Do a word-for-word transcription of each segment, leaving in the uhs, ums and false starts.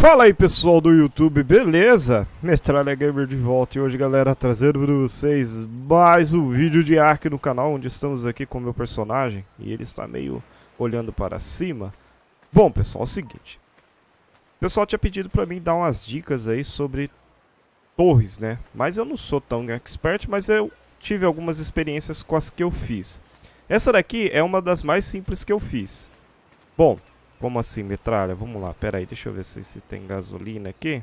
Fala aí pessoal do YouTube, beleza? Metralha Gamer de volta e hoje galera trazendo para vocês mais um vídeo de Ark no canal, onde estamos aqui com o meu personagem e ele está meio olhando para cima. Bom pessoal, é o seguinte, o pessoal tinha pedido para mim dar umas dicas aí sobre torres, né? Mas eu não sou tão expert, mas eu tive algumas experiências com as que eu fiz. Essa daqui é uma das mais simples que eu fiz. Bom, como assim, metralha? Vamos lá, pera aí, deixa eu ver se, se tem gasolina aqui.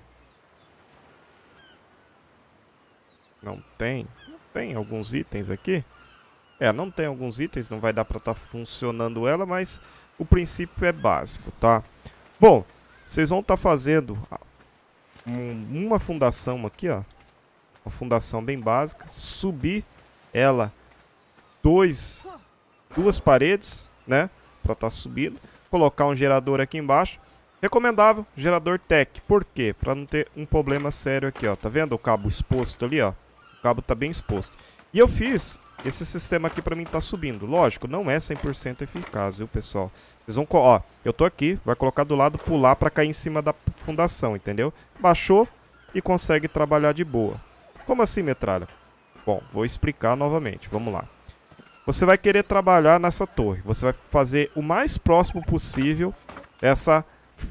Não tem. Não tem alguns itens aqui. É, não tem alguns itens, não vai dar pra estar funcionando ela, mas o princípio é básico, tá? Bom, vocês vão estar fazendo um, uma fundação aqui, ó. Uma fundação bem básica. Subir ela dois, duas paredes, né? Pra estar subindo. Colocar um gerador aqui embaixo. Recomendável, gerador Tech. Por quê? Para não ter um problema sério aqui, ó. Tá vendo o cabo exposto ali, ó? O cabo tá bem exposto. E eu fiz esse sistema aqui para mim tá subindo. Lógico, não é cem por cento eficaz, viu, pessoal? Vocês vão, ó, eu tô aqui, vai colocar do lado, pular para cair em cima da fundação, entendeu? Baixou e consegue trabalhar de boa. Como assim, metralha? Bom, vou explicar novamente. Vamos lá. Você vai querer trabalhar nessa torre. Você vai fazer o mais próximo possível essa,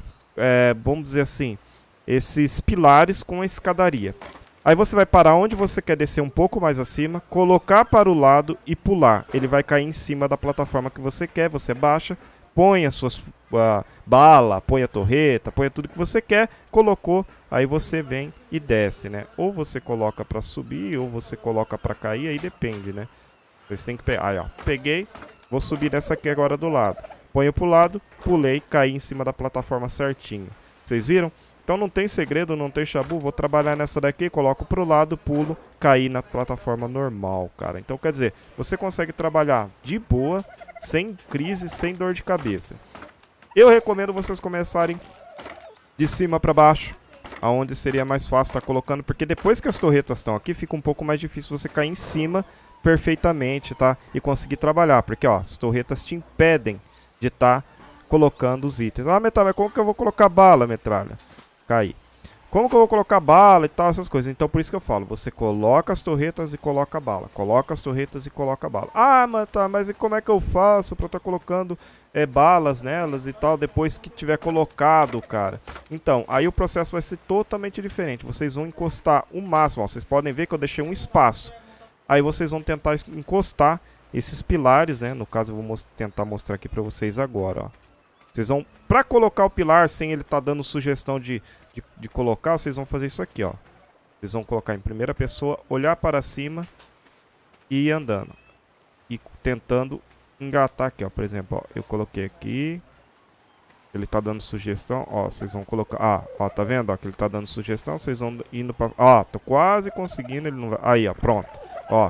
é, vamos dizer assim, esses pilares com a escadaria. Aí você vai parar onde você quer descer um pouco mais acima, colocar para o lado e pular. Ele vai cair em cima da plataforma que você quer, você baixa, põe as suas uh, bala, põe a torreta, põe tudo que você quer, colocou, aí você vem e desce, né? Ou você coloca para subir, ou você coloca para cair, aí depende, né? Vocês têm que pegar. Aí, ó. Peguei. Vou subir nessa aqui agora do lado. Ponho pro lado. Pulei. Caí em cima da plataforma certinho. Vocês viram? Então não tem segredo, não tem chabu. Vou trabalhar nessa daqui. Coloco pro lado. Pulo. Caí na plataforma normal, cara. Então quer dizer, você consegue trabalhar de boa. Sem crise, sem dor de cabeça. Eu recomendo vocês começarem de cima pra baixo. Aonde seria mais fácil estar colocando. Porque depois que as torretas estão aqui, fica um pouco mais difícil você cair em cima perfeitamente, tá? E conseguir trabalhar, porque ó, as torretas te impedem de estar tá colocando os itens. Ah, metralha, mas como que eu vou colocar bala, metralha? Caí. Como que eu vou colocar bala e tal, essas coisas? Então por isso que eu falo, você coloca as torretas e coloca a bala. Coloca as torretas e coloca a bala. Ah, mas tá, mas e como é que eu faço pra estar tá colocando é, balas nelas e tal, depois que tiver colocado, cara? Então, aí o processo vai ser totalmente diferente. Vocês vão encostar o máximo, ó, vocês podem ver que eu deixei um espaço. Aí vocês vão tentar encostar esses pilares, né? No caso eu vou most- tentar mostrar aqui pra vocês agora, ó. Vocês vão, pra colocar o pilar sem ele tá dando sugestão de, de, de colocar, vocês vão fazer isso aqui, ó. Vocês vão colocar em primeira pessoa, olhar para cima e ir andando. E tentando engatar aqui, ó. Por exemplo, ó, eu coloquei aqui. Ele tá dando sugestão, ó, vocês vão colocar, ah, ó, tá vendo, ó, que ele tá dando sugestão, vocês vão indo pra, ó, tô quase conseguindo, ele não vai, aí, ó, pronto. Ó,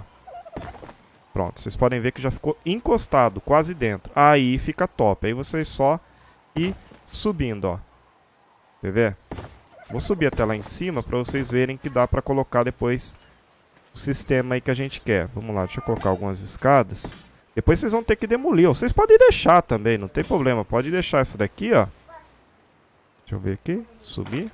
pronto, vocês podem ver que já ficou encostado, quase dentro. Aí fica top, aí vocês só ir subindo, ó. Quer ver? Vou subir até lá em cima pra vocês verem que dá pra colocar depois o sistema aí que a gente quer. Vamos lá, deixa eu colocar algumas escadas. Depois vocês vão ter que demolir, ó. Vocês podem deixar também, não tem problema. Pode deixar essa daqui, ó. Deixa eu ver aqui, subir.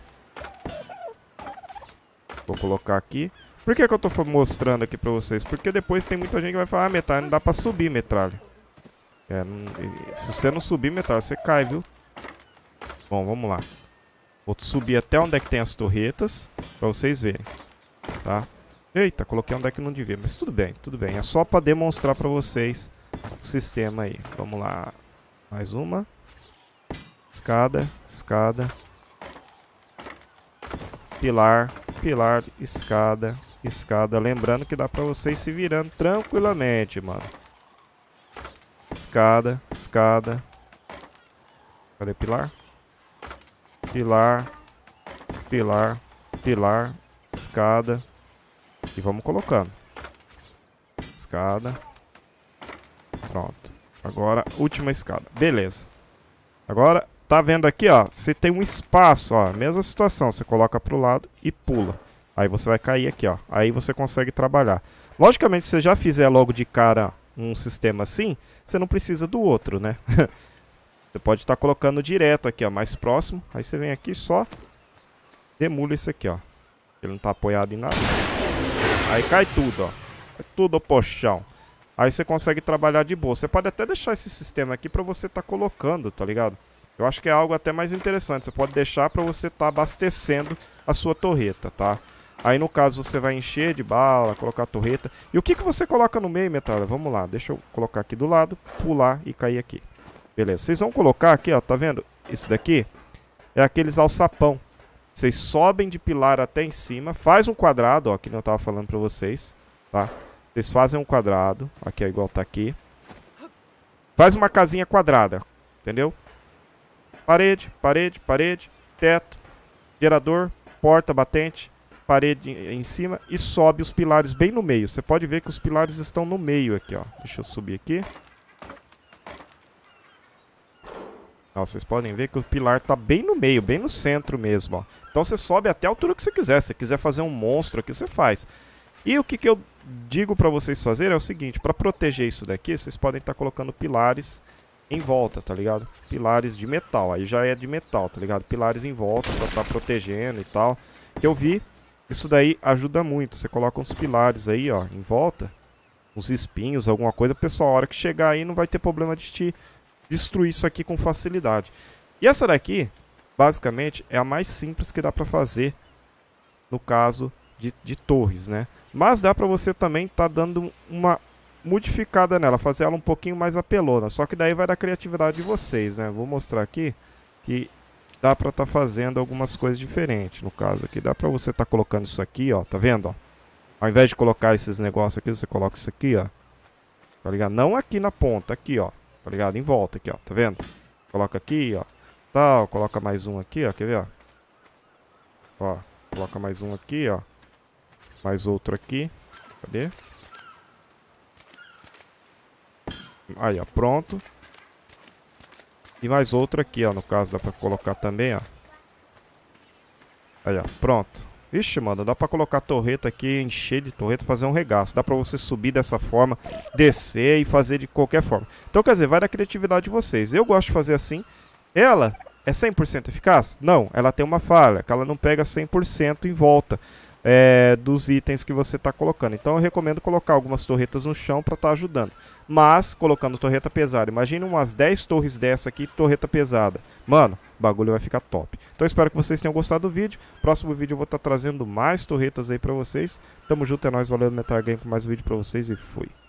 Vou colocar aqui. Por que que eu tô mostrando aqui pra vocês? Porque depois tem muita gente que vai falar, ah, metralha, não dá pra subir, metralha. É, não, se você não subir, metralha, você cai, viu? Bom, vamos lá. Vou subir até onde é que tem as torretas, pra vocês verem, tá? Eita, coloquei onde é que não devia, mas tudo bem, tudo bem. É só pra demonstrar pra vocês o sistema aí. Vamos lá. Mais uma. Escada, escada. Pilar, pilar, escada. Escada, lembrando que dá pra vocês se virando tranquilamente, mano. Escada, escada. Cadê pilar? Pilar, pilar, pilar, escada. E vamos colocando. Escada. Pronto. Agora, última escada. Beleza. Agora, tá vendo aqui, ó? Você tem um espaço, ó. Mesma situação. Você coloca pro lado e pula. Aí você vai cair aqui, ó. Aí você consegue trabalhar. Logicamente, se você já fizer logo de cara um sistema assim, você não precisa do outro, né? Você pode estar colocando direto aqui, ó, mais próximo. Aí você vem aqui só demula isso aqui, ó. Ele não tá apoiado em nada. Aí cai tudo, ó. Cai tudo pro chão. Aí você consegue trabalhar de boa. Você pode até deixar esse sistema aqui pra você tá colocando, tá ligado? Eu acho que é algo até mais interessante. Você pode deixar pra você tá abastecendo a sua torreta, tá? Aí no caso você vai encher de bala, colocar a torreta. E o que que você coloca no meio, Metralha? Vamos lá, deixa eu colocar aqui do lado, pular e cair aqui. Beleza, vocês vão colocar aqui, ó, tá vendo? Isso daqui é aqueles alçapão. Vocês sobem de pilar até em cima, faz um quadrado, ó, que eu tava falando pra vocês, tá? Vocês fazem um quadrado, aqui é igual tá aqui. Faz uma casinha quadrada, entendeu? Parede, parede, parede, teto, gerador, porta, batente, parede em cima e sobe os pilares bem no meio. Você pode ver que os pilares estão no meio aqui, ó. Deixa eu subir aqui. Ó, vocês podem ver que o pilar tá bem no meio, bem no centro mesmo, ó. Então você sobe até a altura que você quiser. Se você quiser fazer um monstro aqui, você faz. E o que que eu digo pra vocês fazerem é o seguinte, pra proteger isso daqui, vocês podem estar colocando pilares em volta, tá ligado? Pilares de metal, aí já é de metal, tá ligado? Pilares em volta pra estar protegendo e tal. Que eu vi, isso daí ajuda muito. Você coloca uns pilares aí, ó, em volta, uns espinhos, alguma coisa, o pessoal, a hora que chegar aí não vai ter problema de te destruir isso aqui com facilidade. E essa daqui, basicamente, é a mais simples que dá pra fazer no caso de, de torres, né? Mas dá pra você também tá dando uma modificada nela, fazer ela um pouquinho mais apelona. Só que daí vai da criatividade de vocês, né? Vou mostrar aqui que dá pra tá fazendo algumas coisas diferentes. No caso aqui, dá pra você tá colocando isso aqui, ó. Tá vendo, ó? Ao invés de colocar esses negócios aqui, você coloca isso aqui, ó. Tá ligado? Não aqui na ponta, aqui, ó. Tá ligado? Em volta aqui, ó. Tá vendo? Coloca aqui, ó. Tal, coloca mais um aqui, ó. Quer ver, ó? Ó, coloca mais um aqui, ó. Mais outro aqui. Cadê? Aí, ó, pronto. E mais outro aqui, ó, no caso, dá pra colocar também, ó. Aí, ó, pronto. Vixe, mano, dá pra colocar torreta aqui, encher de torreta, fazer um regaço. Dá pra você subir dessa forma, descer e fazer de qualquer forma. Então, quer dizer, vai da criatividade de vocês. Eu gosto de fazer assim. Ela é cem por cento eficaz? Não, ela tem uma falha, que ela não pega cem por cento em volta. É, dos itens que você está colocando. Então eu recomendo colocar algumas torretas no chão para estar tá ajudando. Mas colocando torreta pesada, imagina umas dez torres dessa aqui, torreta pesada. Mano, o bagulho vai ficar top. Então eu espero que vocês tenham gostado do vídeo. Próximo vídeo eu vou estar tá trazendo mais torretas aí para vocês. Tamo junto, é nóis, valeu, Metal Game, com mais um vídeo para vocês e fui.